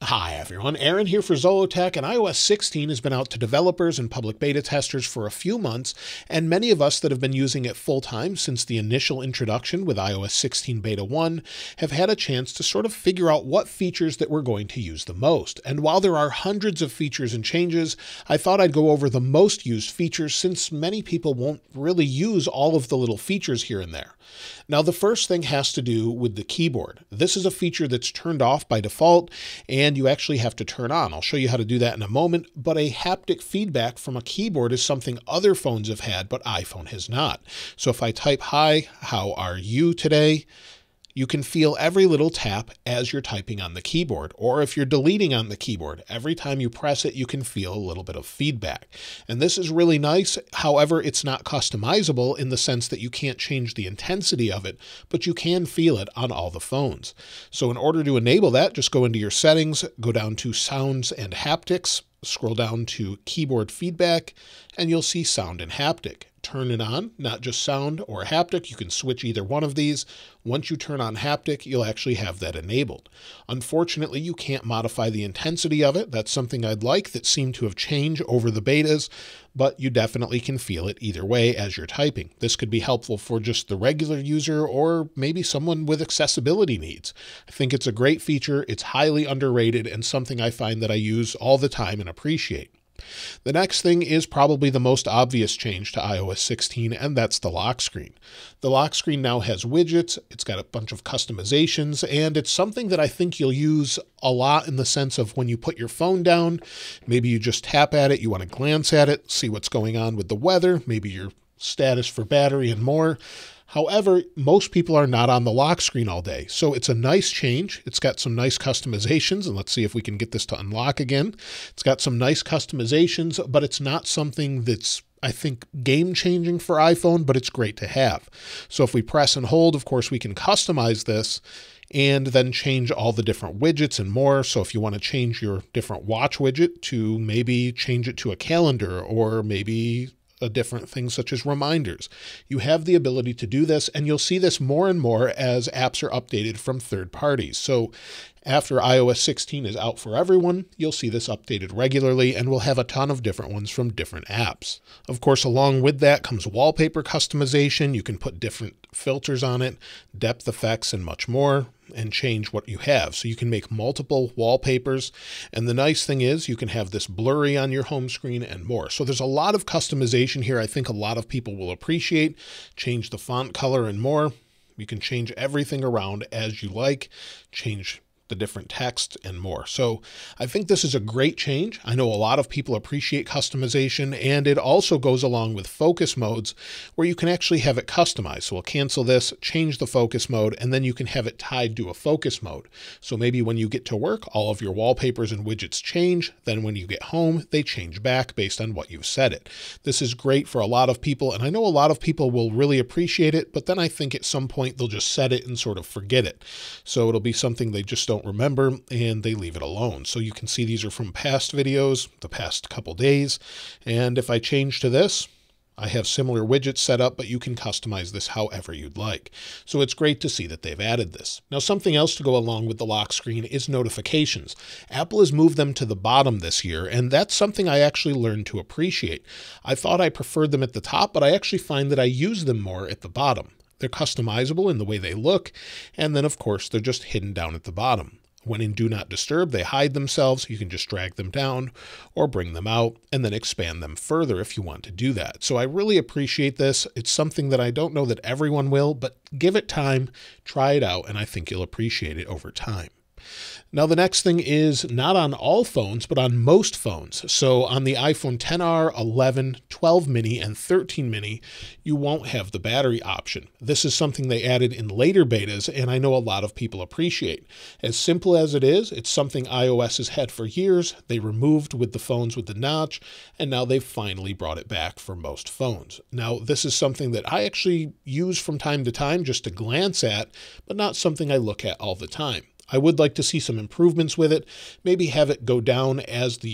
Hi everyone, Aaron here for Zollotech, and iOS 16 has been out to developers and public beta testers for a few months, and many of us that have been using it full-time since the initial introduction with iOS 16 Beta 1 have had a chance to sort of figure out what features that we're going to use the most. And while there are hundreds of features and changes, I thought I'd go over the most used features since many people won't really use all of the little features here and there. Now, the first thing has to do with the keyboard. This is a feature that's turned off by default, and you actually have to turn on. I'll show you how to do that in a moment, but a haptic feedback from a keyboard is something other phones have had, but iPhone has not. So if I type, "Hi, how are you today?" you can feel every little tap as you're typing on the keyboard, or if you're deleting on the keyboard, every time you press it, you can feel a little bit of feedback. And this is really nice. However, it's not customizable in the sense that you can't change the intensity of it, but you can feel it on all the phones. So in order to enable that, just go into your settings, go down to sounds and haptics, scroll down to keyboard feedback, and you'll see sound and haptic. Turn it on, not just sound or haptic. You can switch either one of these. Once you turn on haptic, you'll actually have that enabled. Unfortunately, you can't modify the intensity of it. That's something I'd like that seemed to have changed over the betas, but you definitely can feel it either way as you're typing. This could be helpful for just the regular user or maybe someone with accessibility needs. I think it's a great feature. It's highly underrated and something I find that I use all the time and appreciate. The next thing is probably the most obvious change to iOS 16, and that's the lock screen. The lock screen now has widgets, it's got a bunch of customizations, and it's something that I think you'll use a lot in the sense of when you put your phone down, maybe you just tap at it, you want to glance at it, see what's going on with the weather, maybe your status for battery and more. However, most people are not on the lock screen all day, so it's a nice change. It's got some nice customizations, and let's see if we can get this to unlock again. It's got some nice customizations, but it's not something that's, I think, game-changing for iPhone, but it's great to have. So if we press and hold, of course, we can customize this and then change all the different widgets and more. So if you want to change your different watch widget to maybe change it to a calendar or maybe a different thing such as reminders, you have the ability to do this, and you'll see this more and more as apps are updated from third parties. So after iOS 16 is out for everyone, you'll see this updated regularly, and we'll have a ton of different ones from different apps. Of course, along with that comes wallpaper customization. You can put different filters on it, depth effects, and much more, and change what you have. So you can make multiple wallpapers. And the nice thing is you can have this blurry on your home screen and more. So there's a lot of customization here. I think a lot of people will appreciate. Change the font color and more. You can change everything around as you like. Change the different text and more. So I think this is a great change. I know a lot of people appreciate customization, and it also goes along with focus modes where you can actually have it customized. So we'll cancel this, change the focus mode, and then you can have it tied to a focus mode. So maybe when you get to work, all of your wallpapers and widgets change. Then when you get home, they change back based on what you've set it. This is great for a lot of people, and I know a lot of people will really appreciate it, but then I think at some point they'll just set it and sort of forget it. So it'll be something they just don't remember and they leave it alone. So you can see these are from past videos, the past couple days. And if I change to this, I have similar widgets set up, but you can customize this however you'd like. So it's great to see that they've added this. Now, something else to go along with the lock screen is notifications. Apple has moved them to the bottom this year, and that's something I actually learned to appreciate. I thought I preferred them at the top, but I actually find that I use them more at the bottom. They're customizable in the way they look, and then of course they're just hidden down at the bottom. When in Do Not Disturb, they hide themselves. You can just drag them down or bring them out and then expand them further if you want to do that. So I really appreciate this. It's something that I don't know that everyone will, but give it time, try it out, and I think you'll appreciate it over time. Now, the next thing is not on all phones, but on most phones. So on the iPhone XR, 11, 12 mini, and 13 mini, you won't have the battery option. This is something they added in later betas, and I know a lot of people appreciate. As simple as it is, it's something iOS has had for years. They removed with the phones with the notch, and now they've finally brought it back for most phones. Now, this is something that I actually use from time to time just to glance at, but not something I look at all the time. I would like to see some improvements with it, maybe have it go down as the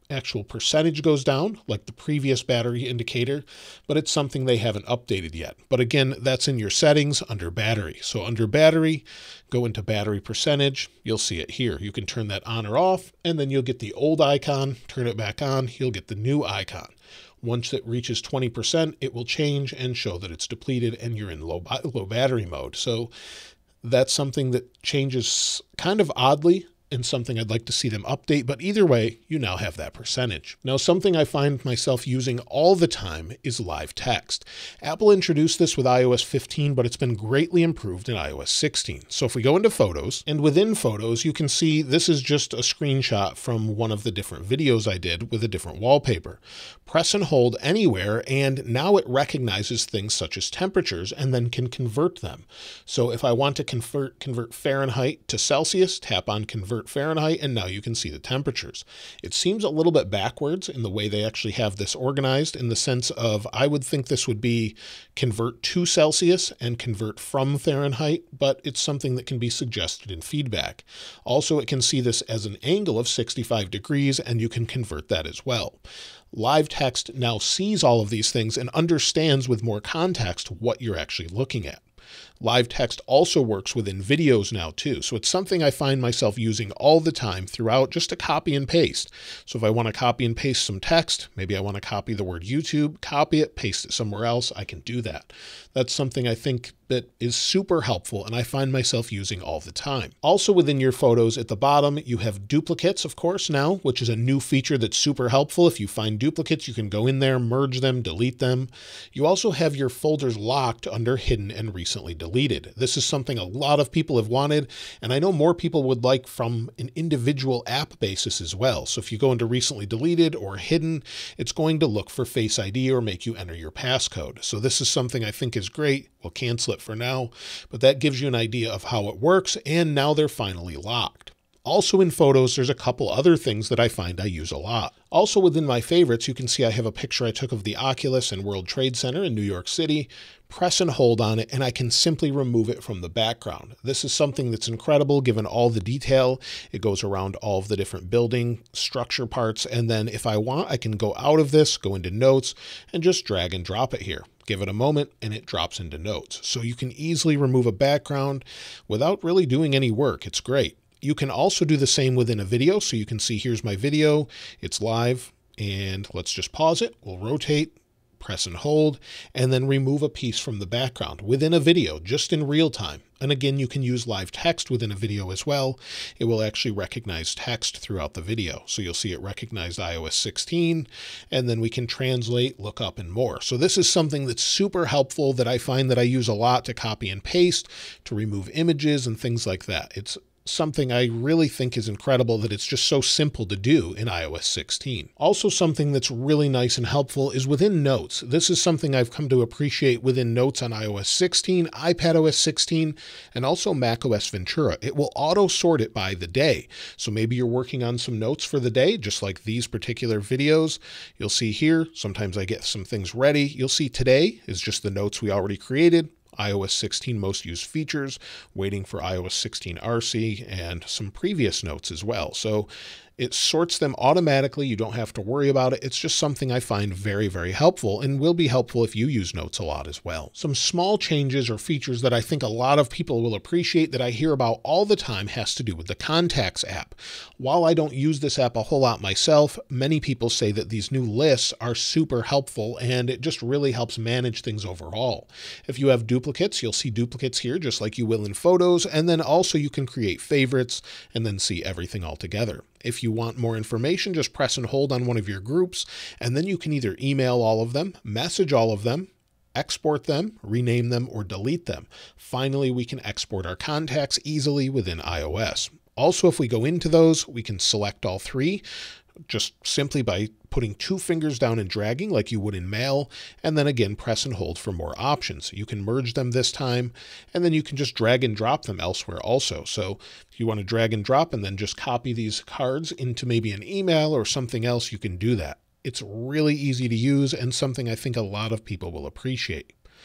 actual percentage goes down like the previous battery indicator, but it's something they haven't updated yet. But again, that's in your settings under battery. So under battery, go into battery percentage. You'll see it here. You can turn that on or off, and then you'll get the old icon, turn it back on, you'll get the new icon. Once it reaches 20%, it will change and show that it's depleted and you're in low battery mode. So that's something that changes kind of oddly and something I'd like to see them update, but either way, you now have that percentage. Now, something I find myself using all the time is live text. Apple introduced this with iOS 15, but it's been greatly improved in iOS 16. So if we go into Photos, and within Photos, you can see this is just a screenshot from one of the different videos I did with a different wallpaper. Press and hold anywhere, and now it recognizes things such as temperatures and then can convert them. So if I want to convert Fahrenheit to Celsius, tap on Convert Fahrenheit, and now you can see the temperatures. It seems a little bit backwards in the way they actually have this organized, in the sense of I would think this would be convert to Celsius and convert from Fahrenheit, but it's something that can be suggested in feedback. Also, it can see this as an angle of 65 degrees, and you can convert that as well. Live text now sees all of these things and understands with more context what you're actually looking at. Live text also works within videos now too. So it's something I find myself using all the time throughout, just to copy and paste. So if I want to copy and paste some text, maybe I want to copy the word YouTube, copy it, paste it somewhere else, I can do that. That's something I think that is super helpful and I find myself using all the time. Also within your photos at the bottom, you have duplicates, of course, now, which is a new feature that's super helpful. If you find duplicates, you can go in there, merge them, delete them. You also have your folders locked under hidden and recently deleted. This is something a lot of people have wanted, and I know more people would like from an individual app basis as well. So if you go into recently deleted or hidden, it's going to look for Face ID or make you enter your passcode. So this is something I think is great. We'll cancel it for now, but that gives you an idea of how it works, and now they're finally locked. Also in Photos, there's a couple other things that I find I use a lot. Also within my favorites, you can see I have a picture I took of the Oculus and World Trade Center in New York City. Press and hold on it, and I can simply remove it from the background. This is something that's incredible given all the detail. It goes around all of the different building structure parts, and then if I want, I can go out of this, go into Notes, and just drag and drop it here. Give it a moment, and it drops into Notes. So you can easily remove a background without really doing any work. It's great. You can also do the same within a video. So you can see here's my video. It's live, and let's just pause it. We'll rotate, press and hold, and then remove a piece from the background within a video, just in real time. And again, you can use live text within a video as well. It will actually recognize text throughout the video. So you'll see it recognized iOS 16, and then we can translate, look up, and more. So this is something that's super helpful that I find that I use a lot to copy and paste, to remove images and things like that. It's something I really think is incredible that it's just so simple to do in iOS 16. Also, something that's really nice and helpful is within Notes. This is something I've come to appreciate within Notes on iOS 16, iPadOS 16, and also macOS Ventura. It will auto sort it by the day. So maybe you're working on some notes for the day, just like these particular videos. You'll see here, sometimes I get some things ready. You'll see today is just the notes we already created. iOS 16 most used features, waiting for iOS 16 RC, and some previous notes as well. So it sorts them automatically. You don't have to worry about it. It's just something I find very, very helpful, and will be helpful if you use Notes a lot as well. Some small changes or features that I think a lot of people will appreciate that I hear about all the time has to do with the Contacts app. While I don't use this app a whole lot myself, many people say that these new lists are super helpful, and it just really helps manage things overall. If you have duplicates, you'll see duplicates here just like you will in Photos, and then also you can create favorites and then see everything all together. If you want more information, just press and hold on one of your groups, and then you can either email all of them, message all of them, export them, rename them, or delete them. Finally, we can export our contacts easily within iOS. Also, if we go into those, we can select all three, just simply by putting 2 fingers down and dragging like you would in Mail, and then again press and hold for more options. You can merge them this time, and then you can just drag and drop them elsewhere also. So if you want to drag and drop and then just copy these cards into maybe an email or something else, you can do that. It's really easy to use and something I think a lot of people will appreciate.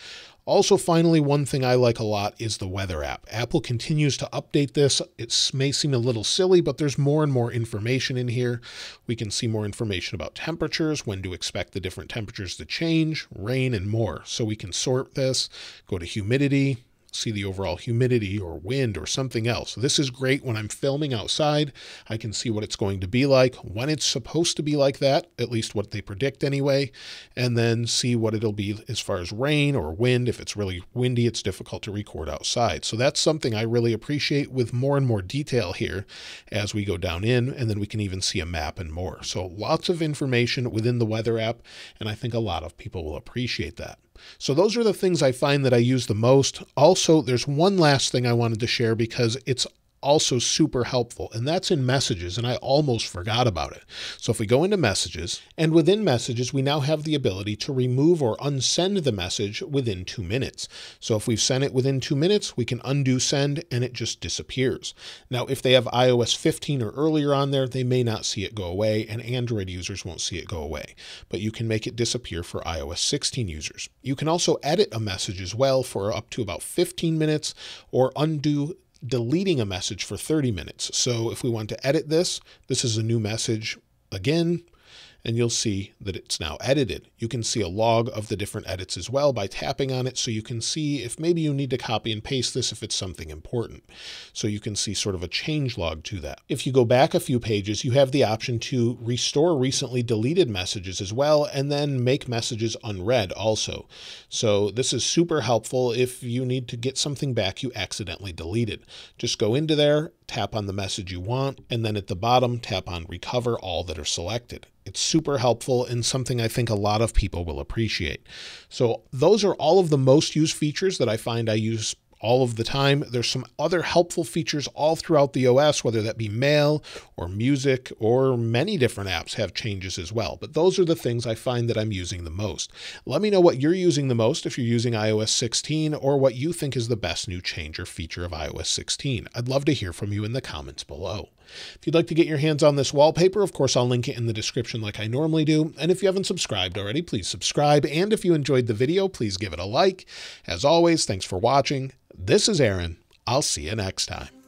Also, finally, one thing I like a lot is the weather app. Apple continues to update this. It may seem a little silly, but there's more and more information in here. We can see more information about temperatures, when to expect the different temperatures to change, rain, and more. So we can sort this, go to humidity, see the overall humidity or wind or something else. This is great when I'm filming outside. I can see what it's going to be like, when it's supposed to be like that, at least what they predict anyway, and then see what it'll be as far as rain or wind. If it's really windy, it's difficult to record outside. So that's something I really appreciate, with more and more detail here as we go down in, and then we can even see a map and more. So lots of information within the weather app, and I think a lot of people will appreciate that. So those are the things I find that I use the most. Also, there's one last thing I wanted to share because it's also super helpful, and that's in messages, and I almost forgot about it. So if we go into messages, and within messages, we now have the ability to remove or unsend the message within 2 minutes. So if we've sent it within 2 minutes, we can undo send and it just disappears. Now, if they have iOS 15 or earlier on there, they may not see it go away, and Android users won't see it go away, but you can make it disappear for iOS 16 users. You can also edit a message as well for up to about 15 minutes, or undo deleting a message for 30 minutes. So if we want to edit this, this is a new message again, and you'll see that it's now edited. You can see a log of the different edits as well by tapping on it, so you can see if maybe you need to copy and paste this if it's something important. So you can see sort of a change log to that. If you go back a few pages, you have the option to restore recently deleted messages as well, and then make messages unread also. So this is super helpful if you need to get something back you accidentally deleted. Just go into there, tap on the message you want, and then at the bottom, tap on Recover All that are selected. It's super helpful and something I think a lot of people will appreciate. So those are all of the most used features that I find I use all of the time. There's some other helpful features all throughout the OS, whether that be mail or music, or many different apps have changes as well. But those are the things I find that I'm using the most. Let me know what you're using the most if you're using iOS 16, or what you think is the best new change or feature of iOS 16. I'd love to hear from you in the comments below. If you'd like to get your hands on this wallpaper, of course, I'll link it in the description like I normally do. And if you haven't subscribed already, please subscribe. And if you enjoyed the video, please give it a like. As always, thanks for watching. This is Aaron. I'll see you next time.